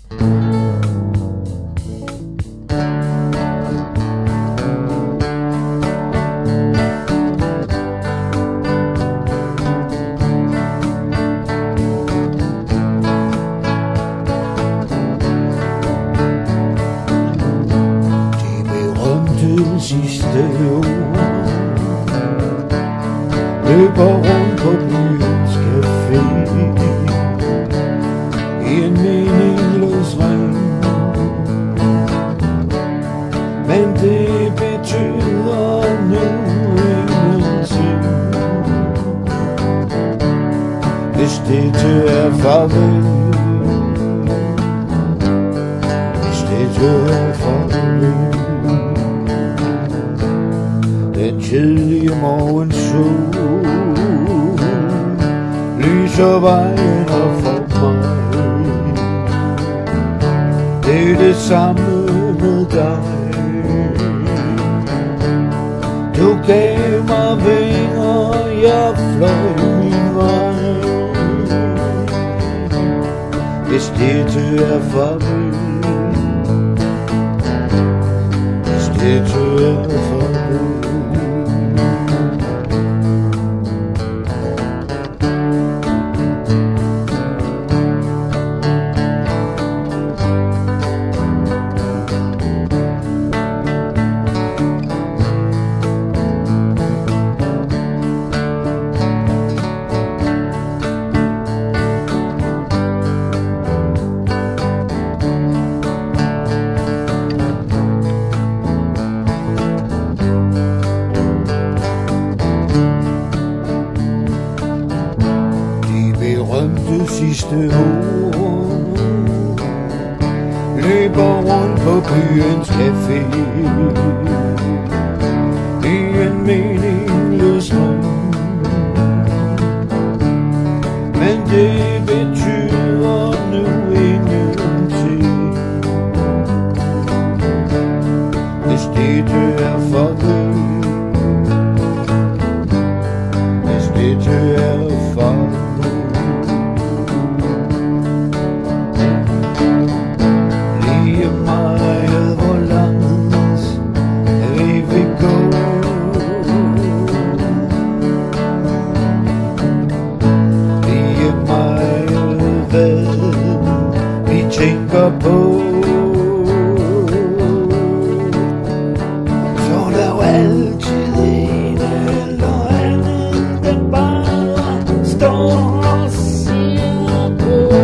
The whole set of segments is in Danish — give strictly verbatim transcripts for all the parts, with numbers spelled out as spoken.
Sidste år løber rundt på byens café i en meningsløs ring, men det betyder nu ingenting. Hvis dette er farvel, hvis dette er farvel. Den kedelige morgensol lyser vejen op for mig. Det er det samme med dig. Du gav mig vinger, jeg fløj min vej. Hvis dette er farvel, hvis dette er farvel. Berømte sidste år løber rundt på byens café i en meningsløs ring, men det betyder nu ingenting. Hvis dette er farvel, hvis dette er farvel. Tænker på, så der er altid en eller anden, der bare står og siger på.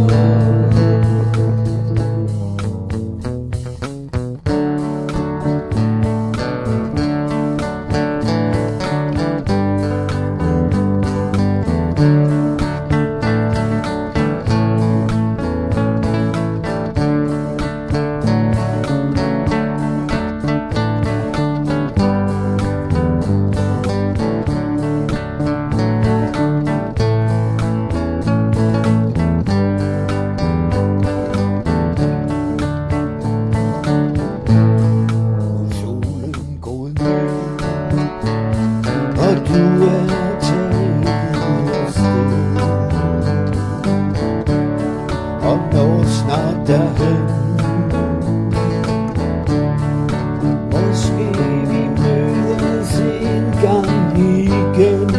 Du er taget afsted og når snart derhen. Måske vi mødes en gang igen.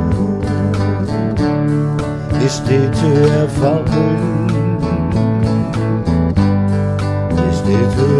Hvis dette er farvel, hvis dette